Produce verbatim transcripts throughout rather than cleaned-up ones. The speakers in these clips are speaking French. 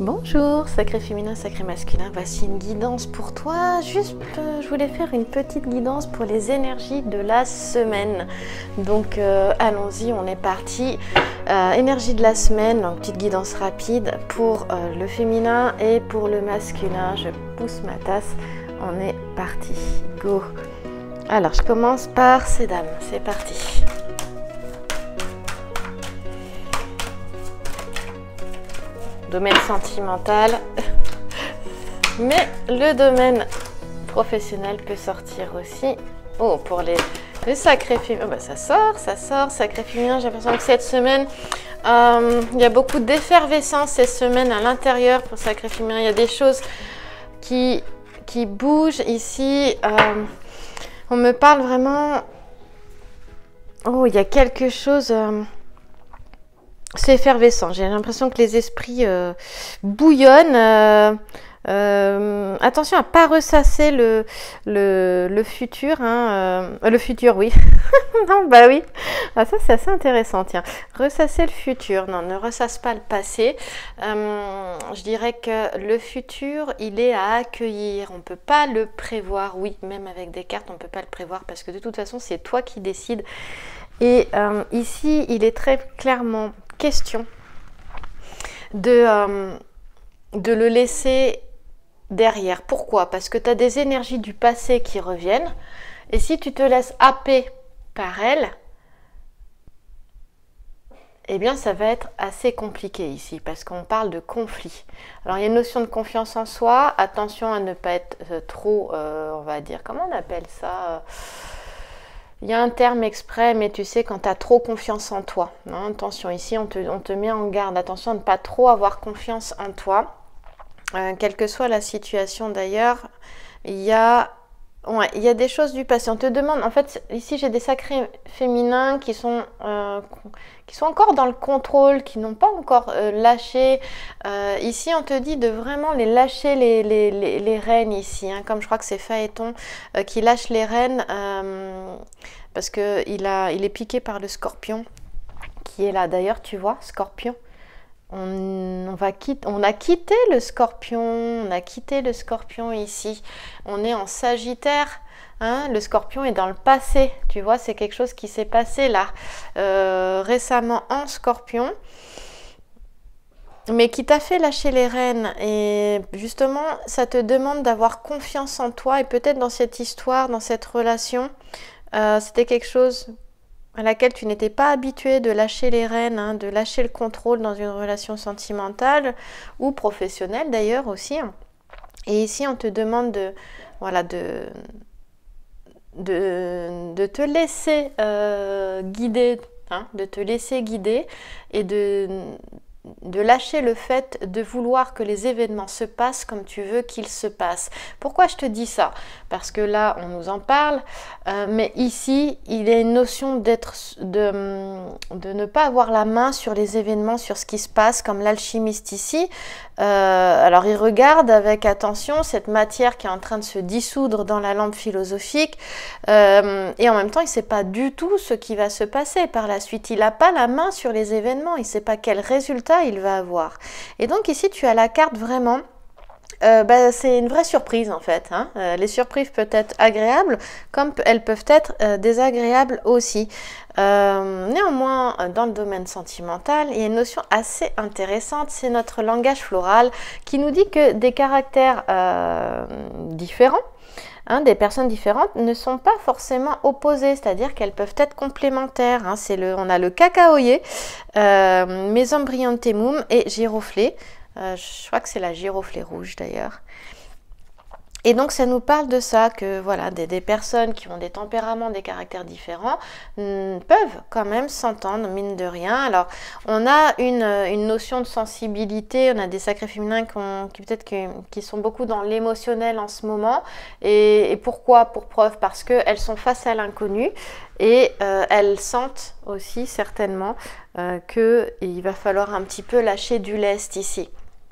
Bonjour, sacré féminin, sacré masculin, voici une guidance pour toi. Juste, euh, je voulais faire une petite guidance pour les énergies de la semaine. Donc, euh, allons-y, on est parti. Euh, énergie de la semaine, donc petite guidance rapide pour euh, le féminin et pour le masculin. Je pousse ma tasse, on est parti. Go! Alors, je commence par ces dames, c'est parti. Domaine sentimental, mais le domaine professionnel peut sortir aussi. Oh, pour les, les sacrés féminins, oh, bah, ça sort, ça sort, sacré féminin. J'ai l'impression que cette semaine, euh, il y a beaucoup d'effervescence cette semaine à l'intérieur pour sacré féminin. Il y a des choses qui, qui bougent ici. Euh, on me parle vraiment. Oh, il y a quelque chose. Euh, C'est effervescent, j'ai l'impression que les esprits euh, bouillonnent. Euh, euh, attention à ne pas ressasser le, le, le futur. Hein, euh, le futur, oui. non, bah oui. Ah, ça, c'est assez intéressant, tiens. Ressasser le futur. Non, ne ressasse pas le passé. Euh, je dirais que le futur, il est à accueillir. On ne peut pas le prévoir. Oui, même avec des cartes, on ne peut pas le prévoir parce que de toute façon, c'est toi qui décides. Et euh, ici, il est très clairement question de, euh, de le laisser derrière. Pourquoi? Parce que tu as des énergies du passé qui reviennent. Et si tu te laisses happer par elles, eh bien, ça va être assez compliqué ici, parce qu'on parle de conflit. Alors, il y a une notion de confiance en soi. Attention à ne pas être euh, trop, euh, on va dire, comment on appelle ça euh, Il y a un terme exprès, mais tu sais, quand tu as trop confiance en toi. Hein, attention, ici, on te, on te met en garde. Attention à ne pas trop avoir confiance en toi. Euh, quelle que soit la situation d'ailleurs, il y a... Ouais, il y a des choses du passé. On te demande, en fait, ici j'ai des sacrés féminins qui sont, euh, qui sont encore dans le contrôle, qui n'ont pas encore euh, lâché. Euh, ici, on te dit de vraiment les lâcher les, les, les, les rênes ici, hein, comme je crois que c'est Phaéton euh, qui lâche les rênes euh, parce qu'il a, il est piqué par le scorpion qui est là. D'ailleurs, tu vois, scorpion. On, on, va quitter, on a quitté le scorpion, on a quitté le scorpion ici. On est en Sagittaire, hein, le scorpion est dans le passé, tu vois, c'est quelque chose qui s'est passé là, euh, récemment en scorpion, mais qui t'a fait lâcher les rênes. Et justement, ça te demande d'avoir confiance en toi et peut-être dans cette histoire, dans cette relation, euh, c'était quelque chose à laquelle tu n'étais pas habitué de lâcher les rênes, hein, de lâcher le contrôle dans une relation sentimentale ou professionnelle d'ailleurs aussi. Et ici, on te demande de, voilà, de, de, de te laisser euh, guider, hein, de te laisser guider et de... de lâcher le fait de vouloir que les événements se passent comme tu veux qu'ils se passent. Pourquoi je te dis ça? Parce que là, on nous en parle, euh, mais ici, il y a une notion d'être, de, de ne pas avoir la main sur les événements, sur ce qui se passe, comme l'alchimiste ici. Euh, alors, il regarde avec attention cette matière qui est en train de se dissoudre dans la lampe philosophique, euh, et en même temps, il ne sait pas du tout ce qui va se passer par la suite. Il n'a pas la main sur les événements, il ne sait pas quel résultat il va avoir. Et donc ici tu as la carte vraiment, euh, bah, c'est une vraie surprise en fait. Hein. Euh, les surprises peuvent être agréables comme elles peuvent être euh, désagréables aussi. Euh, néanmoins, dans le domaine sentimental, il y a une notion assez intéressante, c'est notre langage floral qui nous dit que des caractères euh, différents, Hein, des personnes différentes ne sont pas forcément opposées, c'est-à-dire qu'elles peuvent être complémentaires. Hein. C'est le, on a le cacaoyer, euh, Mesembryontemum et giroflée. Euh, je crois que c'est la giroflée rouge d'ailleurs. Et donc ça nous parle de ça, que voilà, des, des personnes qui ont des tempéraments, des caractères différents mm, peuvent quand même s'entendre, mine de rien. Alors on a une, une notion de sensibilité, on a des sacrés féminins qui, ont, qui peut-être qui, qui sont beaucoup dans l'émotionnel en ce moment. Et, et pourquoi? Pour preuve, parce qu'elles sont face à l'inconnu et euh, elles sentent aussi certainement euh, qu'il va falloir un petit peu lâcher du lest ici.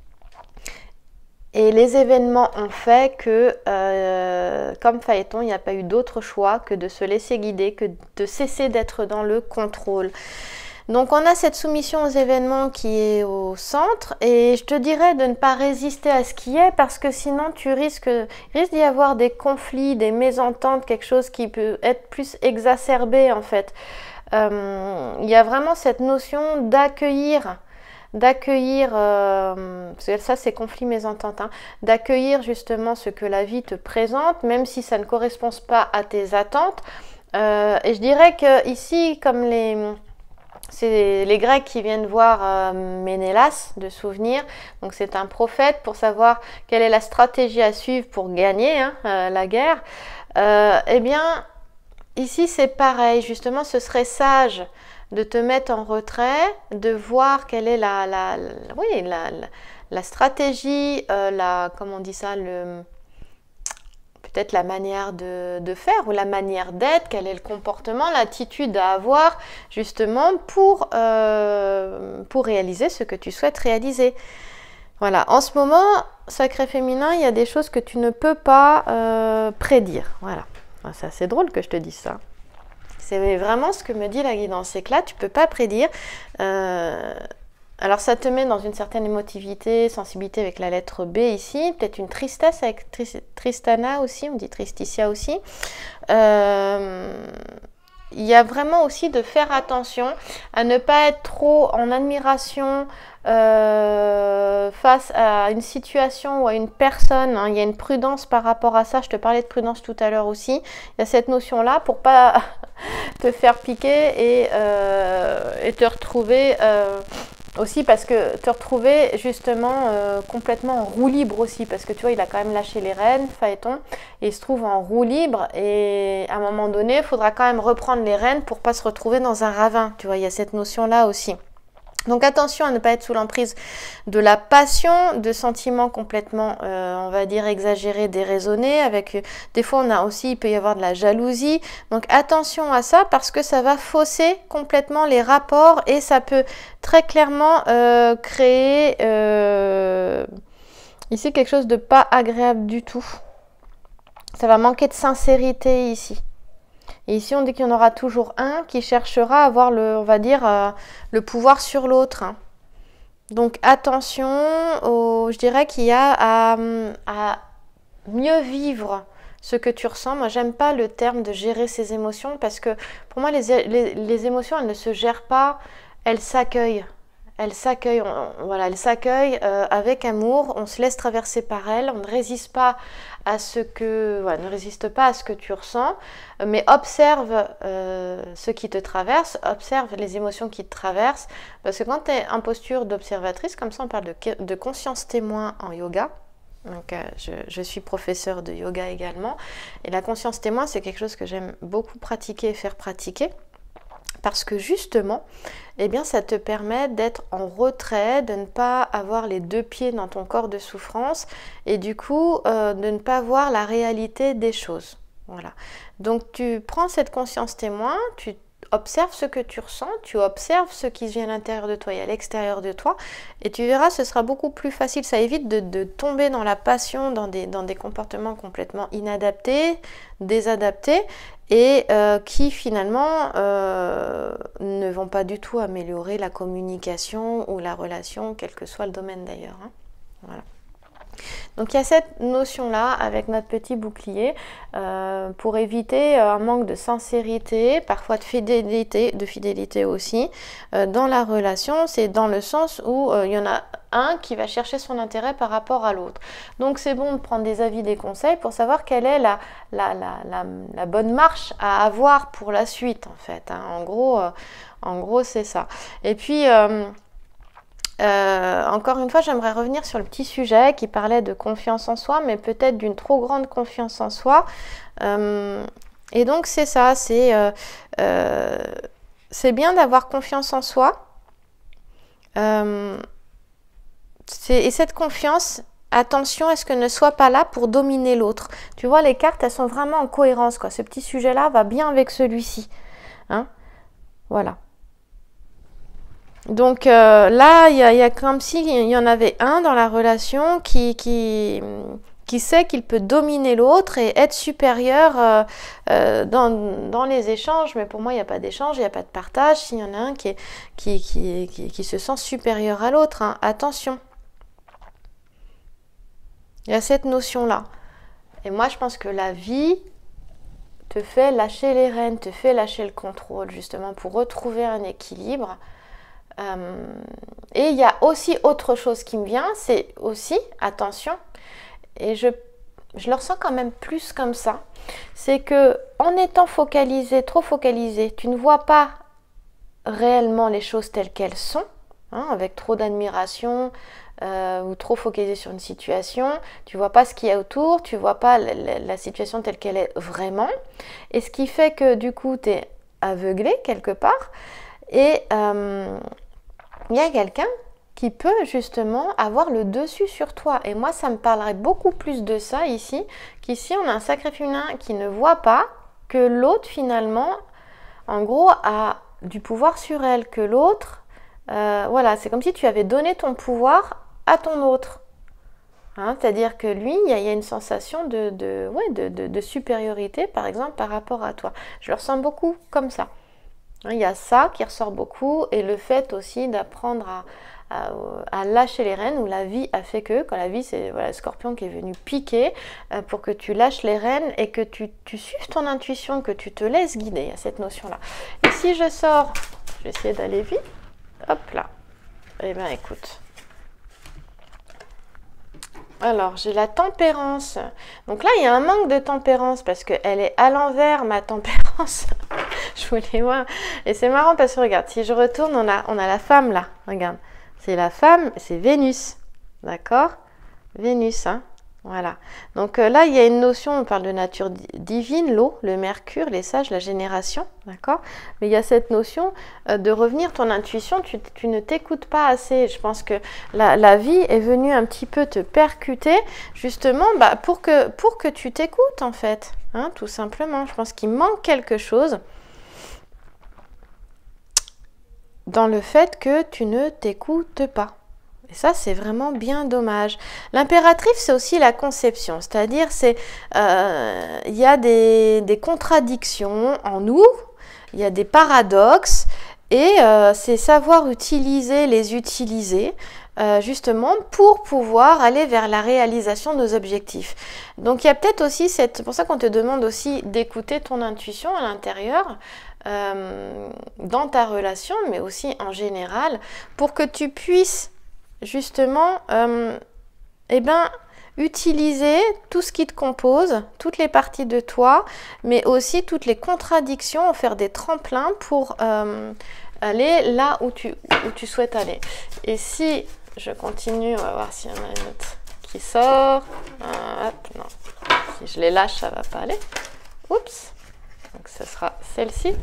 Et les événements ont fait que, euh, comme Phaéton, il n'y a pas eu d'autre choix que de se laisser guider, que de cesser d'être dans le contrôle. Donc on a cette soumission aux événements qui est au centre et je te dirais de ne pas résister à ce qui est parce que sinon tu risques, risque d'y avoir des conflits, des mésententes, quelque chose qui peut être plus exacerbé en fait. Euh, il y a vraiment cette notion d'accueillir, d'accueillir, euh, ça c'est conflit mésentente, hein, d'accueillir justement ce que la vie te présente, même si ça ne correspond pas à tes attentes. Euh, et je dirais que ici, comme les... C'est les Grecs qui viennent voir euh, Ménélas de souvenir. Donc c'est un prophète pour savoir quelle est la stratégie à suivre pour gagner hein, euh, la guerre. Euh, eh bien, ici c'est pareil. Justement, ce serait sage de te mettre en retrait, de voir quelle est la, la, la, oui, la, la, la stratégie, euh, la, comment on dit ça, le... peut-être la manière de, de faire ou la manière d'être, quel est le comportement, l'attitude à avoir justement pour, euh, pour réaliser ce que tu souhaites réaliser. Voilà, en ce moment, sacré féminin, il y a des choses que tu ne peux pas euh, prédire. Voilà, c'est assez drôle que je te dise ça. C'est vraiment ce que me dit la guidance, c'est que là, tu ne peux pas prédire. Euh, Alors ça te met dans une certaine émotivité, sensibilité avec la lettre B ici, peut-être une tristesse avec Tris Tristana aussi, on dit Tristitia aussi. Euh, il y a vraiment aussi de faire attention à ne pas être trop en admiration euh, face à une situation ou à une personne. Hein. Il y a une prudence par rapport à ça, je te parlais de prudence tout à l'heure aussi. Il y a cette notion-là pour pas te faire piquer et, euh, et te retrouver... Euh, aussi parce que te retrouver justement euh, complètement en roue libre aussi, parce que tu vois, il a quand même lâché les rênes, Phaéton, et il se trouve en roue libre, et à un moment donné, il faudra quand même reprendre les rênes pour pas se retrouver dans un ravin, tu vois, il y a cette notion-là aussi. Donc attention à ne pas être sous l'emprise de la passion, de sentiments complètement, euh, on va dire, exagérés, déraisonnés. Avec, euh, des fois, on a aussi, il peut y avoir de la jalousie. Donc attention à ça parce que ça va fausser complètement les rapports et ça peut très clairement euh, créer euh, ici quelque chose de pas agréable du tout. Ça va manquer de sincérité ici. Et ici, on dit qu'il y en aura toujours un qui cherchera à avoir, le, on va dire, euh, le pouvoir sur l'autre. Hein. Donc, attention, au, je dirais qu'il y a à, à mieux vivre ce que tu ressens. Moi, j'aime pas le terme de gérer ses émotions parce que pour moi, les, les, les émotions, elles ne se gèrent pas, elles s'accueillent. Elle s'accueille, voilà, elle s'accueille euh, avec amour, on se laisse traverser par elle, on ne résiste pas à ce que, voilà, ne résiste pas à ce que tu ressens, mais observe euh, ce qui te traverse, observe les émotions qui te traversent, parce que quand tu es en posture d'observatrice, comme ça on parle de, de conscience témoin en yoga. Donc, euh, je, je suis professeure de yoga également, et la conscience témoin, c'est quelque chose que j'aime beaucoup pratiquer et faire pratiquer. Parce que justement, eh bien, ça te permet d'être en retrait, de ne pas avoir les deux pieds dans ton corps de souffrance et du coup, euh, de ne pas voir la réalité des choses. Voilà. Donc, tu prends cette conscience témoin, tu observes ce que tu ressens, tu observes ce qui vient à l'intérieur de toi et à l'extérieur de toi et tu verras, ce sera beaucoup plus facile. Ça évite de, de tomber dans la passion, dans des, dans des comportements complètement inadaptés, désadaptés et euh, qui finalement euh, ne vont pas du tout améliorer la communication ou la relation, quel que soit le domaine d'ailleurs. Hein. Voilà. Donc il y a cette notion-là avec notre petit bouclier euh, pour éviter un manque de sincérité, parfois de fidélité, de fidélité aussi euh, dans la relation. C'est dans le sens où euh, il y en a un qui va chercher son intérêt par rapport à l'autre. Donc c'est bon de prendre des avis, des conseils pour savoir quelle est la, la, la, la, la bonne marche à avoir pour la suite en fait. Hein. En gros, euh, en gros c'est ça. Et puis... Euh, Euh, encore une fois, j'aimerais revenir sur le petit sujet qui parlait de confiance en soi, mais peut-être d'une trop grande confiance en soi. Euh, et donc, c'est ça, c'est euh, euh, c'est bien d'avoir confiance en soi. Euh, et cette confiance, attention à ce qu'elle ne soit pas là pour dominer l'autre. Tu vois, les cartes, elles sont vraiment en cohérence, quoi. Ce petit sujet-là va bien avec celui-ci. Hein? Voilà. Donc euh, là, il y, y a comme s'il y en avait un dans la relation qui, qui, qui sait qu'il peut dominer l'autre et être supérieur euh, euh, dans, dans les échanges. Mais pour moi, il n'y a pas d'échange, il n'y a pas de partage. S'il y en a un qui, est, qui, qui, qui, qui se sent supérieur à l'autre, hein, attention. Il y a cette notion-là. Et moi, je pense que la vie te fait lâcher les rênes, te fait lâcher le contrôle, justement, pour retrouver un équilibre. Euh, et il y a aussi autre chose qui me vient, c'est aussi, attention, et je, je le ressens quand même plus comme ça, c'est que en étant focalisé, trop focalisé, tu ne vois pas réellement les choses telles qu'elles sont, hein, avec trop d'admiration euh, ou trop focalisé sur une situation, tu vois pas ce qu'il y a autour, tu vois pas la, la, la situation telle qu'elle est vraiment, et ce qui fait que du coup tu es aveuglé quelque part, et euh, il y a quelqu'un qui peut justement avoir le dessus sur toi. Et moi, ça me parlerait beaucoup plus de ça ici, qu'ici, on a un sacré féminin qui ne voit pas que l'autre, finalement, en gros, a du pouvoir sur elle, que l'autre, euh, voilà, c'est comme si tu avais donné ton pouvoir à ton autre. Hein, c'est-à-dire que lui, il y, y a une sensation de, de, ouais, de, de, de supériorité, par exemple, par rapport à toi. Je le ressens beaucoup comme ça. Il y a ça qui ressort beaucoup, et le fait aussi d'apprendre à, à, à lâcher les rênes, où la vie a fait que, quand la vie c'est voilà, le scorpion qui est venu piquer, euh, pour que tu lâches les rênes et que tu, tu suives ton intuition, que tu te laisses guider. Il y a cette notion-là. Et si je sors, je vais essayer d'aller vite, hop là, eh bien écoute. Alors, j'ai la tempérance. Donc là, il y a un manque de tempérance parce qu'elle est à l'envers, ma tempérance. Je voulais voir. Et c'est marrant parce que regarde, si je retourne, on a, on a la femme là. Regarde, c'est la femme, c'est Vénus. D'accord? Vénus, hein? Voilà. Donc euh, là, il y a une notion, on parle de nature divine, l'eau, le mercure, les sages, la génération. D'accord? Mais il y a cette notion euh, de revenir ton intuition, tu, tu ne t'écoutes pas assez. Je pense que la, la vie est venue un petit peu te percuter, justement, bah, pour, que, pour que tu t'écoutes, en fait. Hein, tout simplement. Je pense qu'il manque quelque chose dans le fait que tu ne t'écoutes pas. Et ça, c'est vraiment bien dommage. L'impératrice, c'est aussi la conception. C'est-à-dire, c'est, euh, il y a des, des contradictions en nous, il y a des paradoxes, et euh, c'est savoir utiliser, les utiliser, euh, justement, pour pouvoir aller vers la réalisation de nos objectifs. Donc, il y a peut-être aussi cette... C'est pour ça qu'on te demande aussi d'écouter ton intuition à l'intérieur, euh, dans ta relation, mais aussi en général, pour que tu puisses justement, euh, eh ben, utiliser tout ce qui te compose, toutes les parties de toi, mais aussi toutes les contradictions, faire des tremplins pour euh, aller là où tu, où tu souhaites aller. Et si je continue, on va voir s'il y en a une autre qui sort. Ah, hop, non. Si je les lâche, ça va pas aller. Oups. Donc ce sera celle-ci.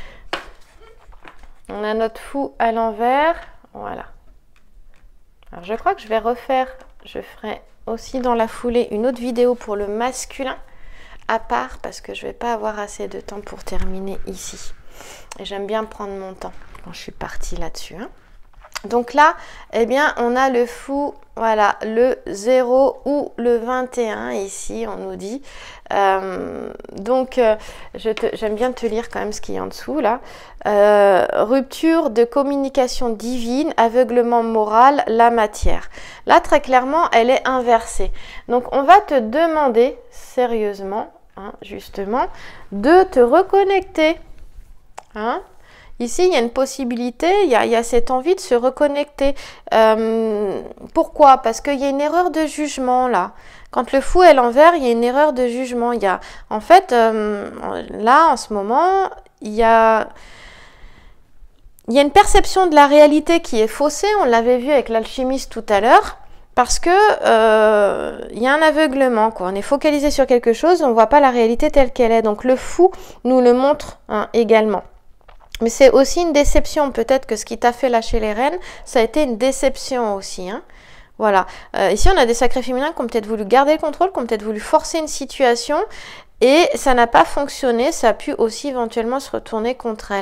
On a notre fou à l'envers. Voilà. Alors je crois que je vais refaire, je ferai aussi dans la foulée une autre vidéo pour le masculin à part parce que je ne vais pas avoir assez de temps pour terminer ici. Et j'aime bien prendre mon temps quand je suis partie là-dessus. Hein. Donc là, eh bien, on a le fou, voilà, le zéro ou le vingt et un ici, on nous dit. Euh, donc, euh, j'aime bien te lire quand même ce qu'il y a en dessous, là. Euh, rupture de communication divine, aveuglement moral, la matière. Là, très clairement, elle est inversée. Donc, on va te demander, sérieusement, hein, justement, de te reconnecter, hein. Ici, il y a une possibilité, il y a, il y a cette envie de se reconnecter. Euh, pourquoi? Parce qu'il y a une erreur de jugement là. Quand le fou est l'envers, il y a une erreur de jugement. Il y a, en fait, euh, là, en ce moment, il y a, il y a une perception de la réalité qui est faussée. On l'avait vu avec l'alchimiste tout à l'heure. Parce que euh, il y a un aveuglement, quoi. On est focalisé sur quelque chose, on ne voit pas la réalité telle qu'elle est. Donc le fou nous le montre hein, également. Mais c'est aussi une déception, peut-être que ce qui t'a fait lâcher les rênes, ça a été une déception aussi. Hein. Voilà. Euh, ici, on a des sacrés féminins qui ont peut-être voulu garder le contrôle, qui ont peut-être voulu forcer une situation, et ça n'a pas fonctionné, ça a pu aussi éventuellement se retourner contre elles.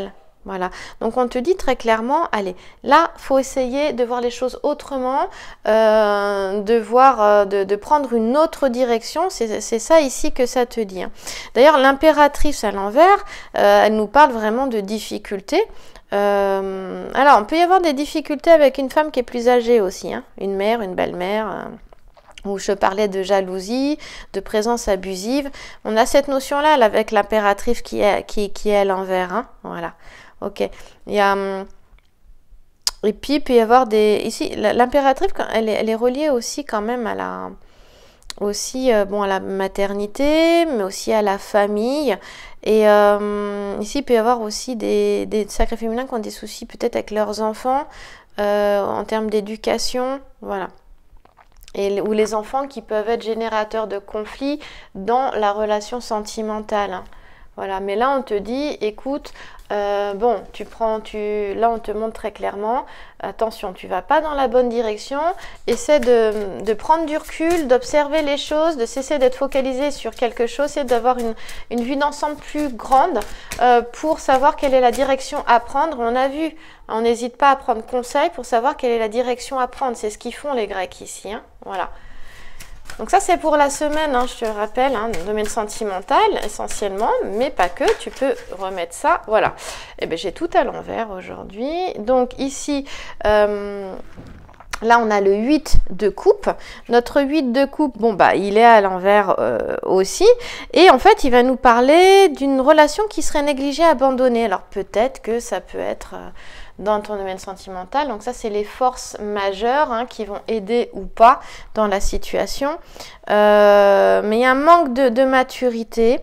Voilà, donc on te dit très clairement, allez, là, il faut essayer de voir les choses autrement, euh, de voir, euh, de, de prendre une autre direction, c'est ça ici que ça te dit. Hein. D'ailleurs, l'impératrice à l'envers, euh, elle nous parle vraiment de difficultés. Euh, alors, on peut y avoir des difficultés avec une femme qui est plus âgée aussi, hein, une mère, une belle-mère... Euh, où je parlais de jalousie, de présence abusive. On a cette notion-là avec l'impératrice qui est, qui, qui est à l'envers. Hein, voilà. Ok. Il y a, et puis, il peut y avoir des... Ici, l'impératrice, elle est, elle est reliée aussi quand même à la... Aussi, euh, bon, à la maternité, mais aussi à la famille. Et euh, ici, il peut y avoir aussi des, des sacrés féminins qui ont des soucis peut-être avec leurs enfants, euh, en termes d'éducation. Voilà. Et, ou les enfants qui peuvent être générateurs de conflits dans la relation sentimentale. Hein. Voilà, mais là on te dit, écoute, euh, bon, tu prends, tu, là on te montre très clairement, attention, tu vas pas dans la bonne direction, essaie de, de prendre du recul, d'observer les choses, de cesser d'être focalisé sur quelque chose et d'avoir une, une vue d'ensemble plus grande euh, pour savoir quelle est la direction à prendre. On a vu, on n'hésite pas à prendre conseil pour savoir quelle est la direction à prendre, c'est ce qu'ils font les Grecs ici, hein. Voilà. Donc ça c'est pour la semaine, hein, je te le rappelle, hein, domaine sentimental essentiellement, mais pas que, tu peux remettre ça, voilà. Et bien j'ai tout à l'envers aujourd'hui, donc ici, euh, là on a le huit de coupe, notre huit de coupe, bon bah il est à l'envers euh, aussi, et en fait il va nous parler d'une relation qui serait négligée, abandonnée, alors peut-être que ça peut être... Euh, dans ton domaine sentimental. Donc ça, c'est les forces majeures hein, qui vont aider ou pas dans la situation. Euh, mais il y a un manque de, de maturité.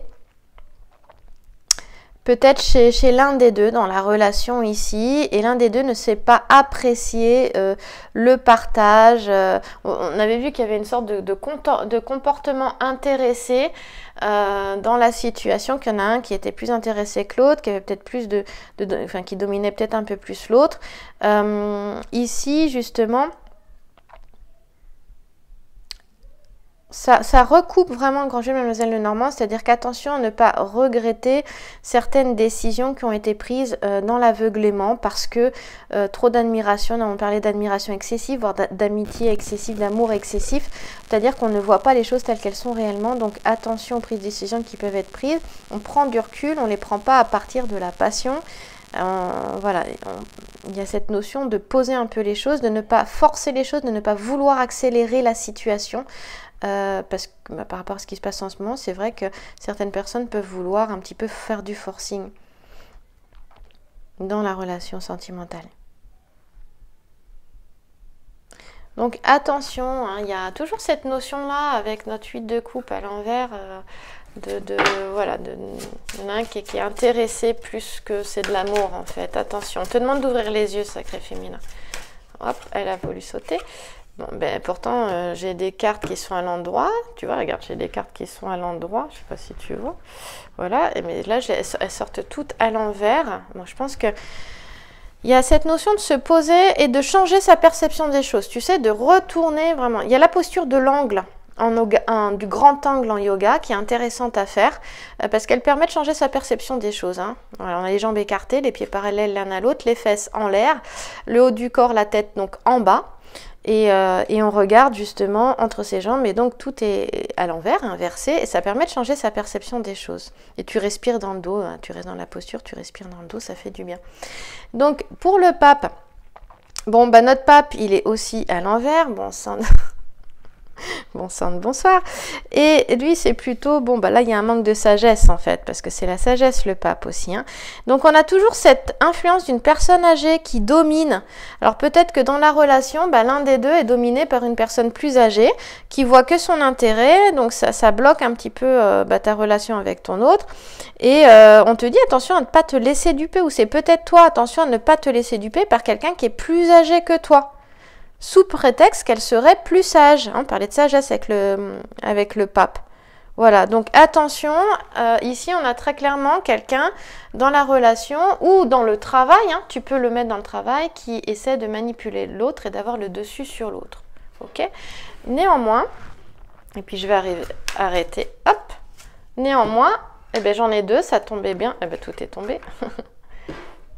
Peut-être chez, chez l'un des deux dans la relation ici, et l'un des deux ne sait pas apprécier euh, le partage. Euh, on avait vu qu'il y avait une sorte de, de, de comportement intéressé euh, dans la situation, qu'il y en a un qui était plus intéressé que l'autre, qui avait peut-être plus de, de, de, enfin qui dominait peut-être un peu plus l'autre. Euh, ici, justement, Ça, ça recoupe vraiment le grand jeu de Mademoiselle Lenormand, c'est-à-dire qu'attention à ne pas regretter certaines décisions qui ont été prises euh, dans l'aveuglement parce que euh, trop d'admiration, on a parlé d'admiration excessive, voire d'amitié excessive, d'amour excessif, c'est-à-dire qu'on ne voit pas les choses telles qu'elles sont réellement, donc attention aux prises de décisions qui peuvent être prises, on prend du recul, on ne les prend pas à partir de la passion. Euh, voilà, on, il y a cette notion de poser un peu les choses, de ne pas forcer les choses, de ne pas vouloir accélérer la situation. Euh, parce que bah, par rapport à ce qui se passe en ce moment, c'est vrai que certaines personnes peuvent vouloir un petit peu faire du forcing dans la relation sentimentale. Donc attention, hein, il y a toujours cette notion-là avec notre huit de coupe à l'envers, euh, de, de voilà, de, il y en a un qui, qui est intéressé plus que c'est de l'amour en fait. Attention, on te demande d'ouvrir les yeux, sacré féminin. Hop, elle a voulu sauter. Bon, ben, pourtant, euh, j'ai des cartes qui sont à l'endroit. Tu vois, regarde, j'ai des cartes qui sont à l'endroit. Je ne sais pas si tu vois. Voilà, et, mais là, elles sortent toutes à l'envers. Bon, je pense que il y a cette notion de se poser et de changer sa perception des choses. Tu sais, de retourner vraiment. Il y a la posture de l'angle, en yoga, en, du grand angle en yoga, qui est intéressante à faire, euh, parce qu'elle permet de changer sa perception des choses. Hein. Voilà, on a les jambes écartées, les pieds parallèles l'un à l'autre, les fesses en l'air, le haut du corps, la tête donc en bas. Et, euh, et on regarde justement entre ses jambes, et donc tout est à l'envers, inversé, et ça permet de changer sa perception des choses. Et tu respires dans le dos, hein, tu restes dans la posture, tu respires dans le dos, ça fait du bien. Donc pour le pape, bon bah notre pape il est aussi à l'envers, bon sang... Bon sang de bonsoir. Et lui, c'est plutôt, bon, bah là, il y a un manque de sagesse, en fait, parce que c'est la sagesse, le pape aussi. Hein. Donc, on a toujours cette influence d'une personne âgée qui domine. Alors, peut-être que dans la relation, bah, l'un des deux est dominé par une personne plus âgée, qui voit que son intérêt, donc ça, ça bloque un petit peu euh, bah, ta relation avec ton autre. Et euh, on te dit, attention à ne pas te laisser duper, ou c'est peut-être toi, attention à ne pas te laisser duper par quelqu'un qui est plus âgé que toi. Sous prétexte qu'elle serait plus sage. On parlait de sagesse avec le, avec le pape. Voilà, donc attention, euh, ici on a très clairement quelqu'un dans la relation ou dans le travail, hein, tu peux le mettre dans le travail, qui essaie de manipuler l'autre et d'avoir le dessus sur l'autre. Ok ? Néanmoins, et puis je vais arriver, arrêter, hop, néanmoins, eh ben, j'en ai deux, ça tombait bien, eh ben, tout est tombé.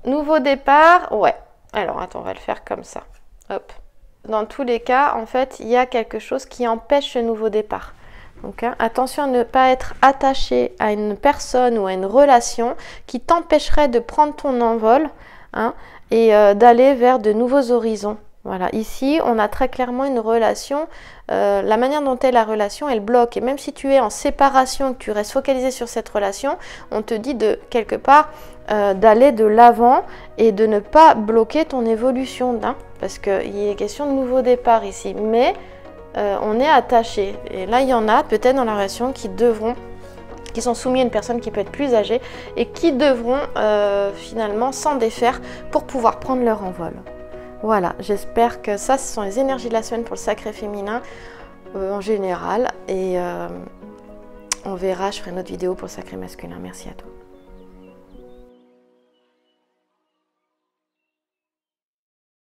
nouveau départ, ouais. Alors, attends, on va le faire comme ça. Hop. Dans tous les cas, en fait, il y a quelque chose qui empêche ce nouveau départ. Donc, hein, attention à ne pas être attaché à une personne ou à une relation qui t'empêcherait de prendre ton envol, hein, et euh, d'aller vers de nouveaux horizons. Voilà, ici, on a très clairement une relation, euh, la manière dont est la relation, elle bloque. Et même si tu es en séparation, que tu restes focalisé sur cette relation, on te dit de, quelque part, euh, d'aller de l'avant et de ne pas bloquer ton évolution, hein, parce qu'il est question de nouveau départ ici. Mais euh, on est attaché. Et là, il y en a peut-être dans la relation qui devront, qui sont soumis à une personne qui peut être plus âgée et qui devront euh, finalement s'en défaire pour pouvoir prendre leur envol. Voilà, j'espère que ça, ce sont les énergies de la semaine pour le sacré féminin euh, en général. Et euh, on verra, je ferai une autre vidéo pour le sacré masculin. Merci à toi.